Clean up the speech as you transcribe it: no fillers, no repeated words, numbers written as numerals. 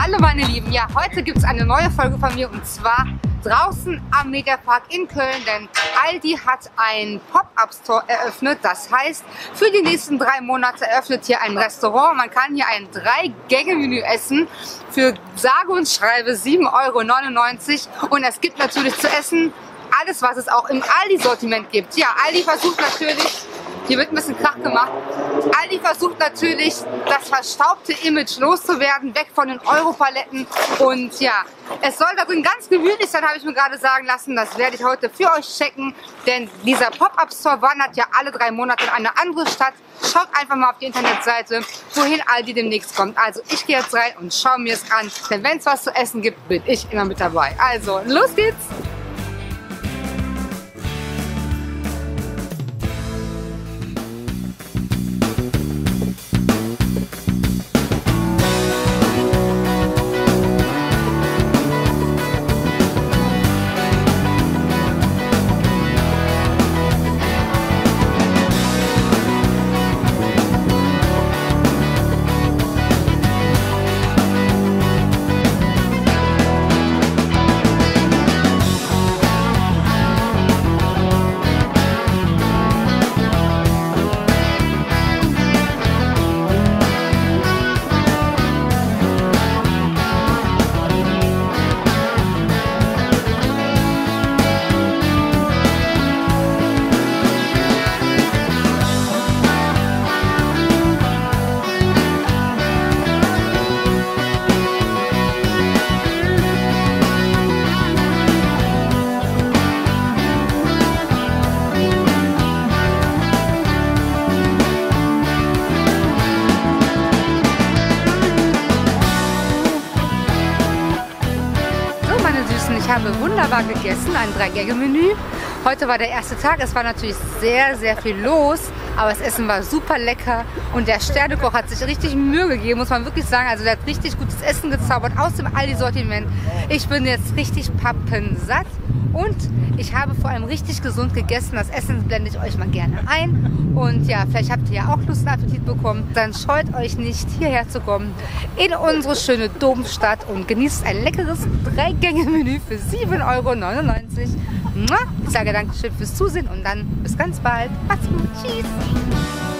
Hallo meine Lieben, ja, heute gibt es eine neue Folge von mir und zwar draußen am Mediapark in Köln, denn Aldi hat einen Pop-Up-Store eröffnet. Das heißt, für die nächsten 3 Monate eröffnet hier ein Restaurant. Man kann hier ein 3-Gänge-Menü essen für sage und schreibe 7,99 € und es gibt natürlich zu essen alles, was es auch im Aldi-Sortiment gibt. Ja, Aldi versucht natürlich, hier wird ein bisschen Krach gemacht, Aldi versucht natürlich, das verstaubte Image loszuwerden, weg von den Europaletten. Und ja, es soll da drin ganz gemütlich sein, habe ich mir gerade sagen lassen. Das werde ich heute für euch checken, denn dieser Pop-Up-Store wandert ja alle 3 Monate in eine andere Stadt. Schaut einfach mal auf die Internetseite, wohin Aldi demnächst kommt. Also ich gehe jetzt rein und schaue mir es an, denn wenn es was zu essen gibt, bin ich immer mit dabei. Also, los geht's! Ich habe wunderbar gegessen, ein 3-Gänge-Menü. Heute war der erste Tag, es war natürlich sehr, sehr viel los, aber das Essen war super lecker und der Sternekoch hat sich richtig Mühe gegeben, muss man wirklich sagen. Also der hat richtig gutes Essen gezaubert aus dem Aldi-Sortiment. Ich bin jetzt richtig pappensatt und ich habe vor allem richtig gesund gegessen. Das Essen blende ich euch mal gerne ein. Und ja, vielleicht habt ihr ja auch Lust und Appetit bekommen. Dann scheut euch nicht, hierher zu kommen in unsere schöne Domstadt und genießt ein leckeres 3-Gänge-Menü für 7,99 €. Ich sage Dankeschön fürs Zusehen und dann bis ganz bald. Macht's gut. Tschüss.